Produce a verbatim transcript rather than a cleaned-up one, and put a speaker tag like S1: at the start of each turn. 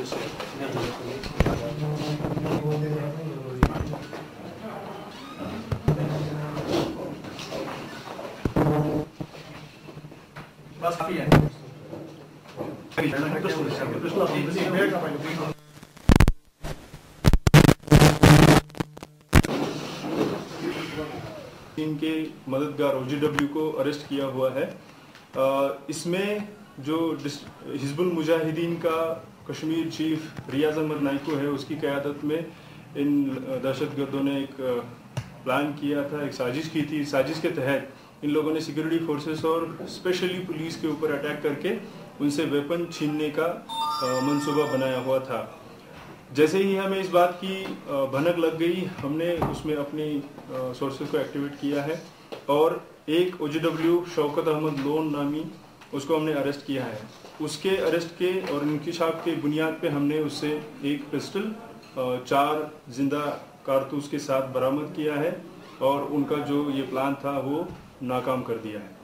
S1: बस काफी है।
S2: इनके मददगार ओ जी डब्ल्यू को अरेस्ट किया हुआ है। इसमें जो हिजबुल मुजाहिदीन का कश्मीर चीफ रियाज नाइको है, उसकी क़यादत में इन दहशतगर्दों ने एक प्लान किया था, एक साजिश की थी। साजिश के तहत इन लोगों ने सिक्योरिटी फोर्सेस और स्पेशली पुलिस के ऊपर अटैक करके उनसे वेपन छीनने का मंसूबा बनाया हुआ था। जैसे ही हमें इस बात की भनक लग गई, हमने उसमें अपनी सोर्सेज को एक्टिवेट किया है और एक O G W Shaukat Ahmad Lone नामी, उसको हमने अरेस्ट किया है। उसके अरेस्ट के और इंकिशाफ के बुनियाद पे हमने उससे एक पिस्टल, चार जिंदा कारतूस के साथ बरामद किया है और उनका जो ये प्लान था वो नाकाम कर दिया है।